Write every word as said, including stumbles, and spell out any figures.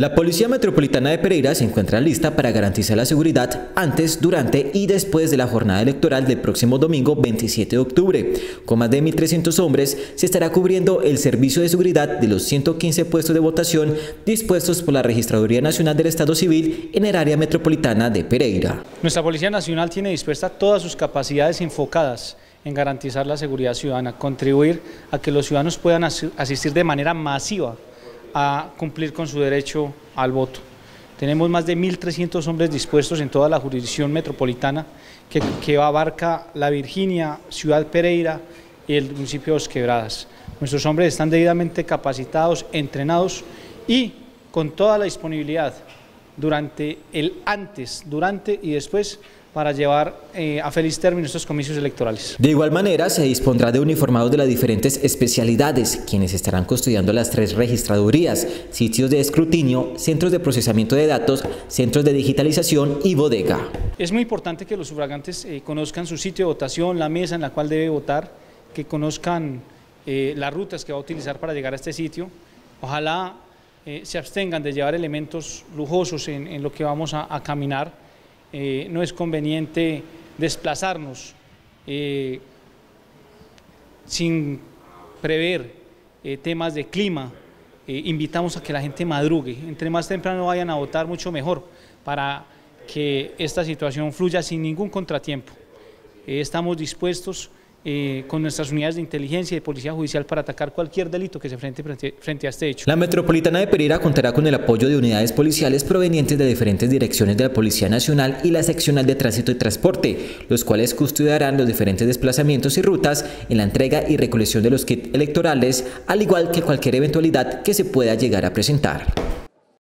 La Policía Metropolitana de Pereira se encuentra lista para garantizar la seguridad antes, durante y después de la jornada electoral del próximo domingo veintisiete de octubre. Con más de mil trescientos hombres se estará cubriendo el servicio de seguridad de los ciento quince puestos de votación dispuestos por la Registraduría Nacional del Estado Civil en el área metropolitana de Pereira. Nuestra Policía Nacional tiene dispuesta todas sus capacidades enfocadas en garantizar la seguridad ciudadana, contribuir a que los ciudadanos puedan asistir de manera masiva a cumplir con su derecho al voto. Tenemos más de mil trescientos hombres dispuestos en toda la jurisdicción metropolitana que, que abarca la Virginia, Ciudad Pereira y el municipio de Dos Quebradas. Nuestros hombres están debidamente capacitados, entrenados y con toda la disponibilidad durante el antes, durante y después para llevar eh, a feliz término estos comicios electorales. De igual manera, se dispondrá de uniformados de las diferentes especialidades, quienes estarán custodiando las tres registradurías, sitios de escrutinio, centros de procesamiento de datos, centros de digitalización y bodega. Es muy importante que los sufragantes eh, conozcan su sitio de votación, la mesa en la cual debe votar, que conozcan eh, las rutas que va a utilizar para llegar a este sitio. Ojalá eh, se abstengan de llevar elementos lujosos en, en lo que vamos a, a caminar. Eh, no es conveniente desplazarnos eh, sin prever eh, temas de clima. Eh, invitamos a que la gente madrugue, entre más temprano vayan a votar mucho mejor para que esta situación fluya sin ningún contratiempo. Eh, estamos dispuestos Eh, con nuestras unidades de inteligencia y de policía judicial para atacar cualquier delito que se frente, frente, frente a este hecho. La Metropolitana de Pereira contará con el apoyo de unidades policiales provenientes de diferentes direcciones de la Policía Nacional y la Seccional de Tránsito y Transporte, los cuales custodiarán los diferentes desplazamientos y rutas en la entrega y recolección de los kits electorales, al igual que cualquier eventualidad que se pueda llegar a presentar.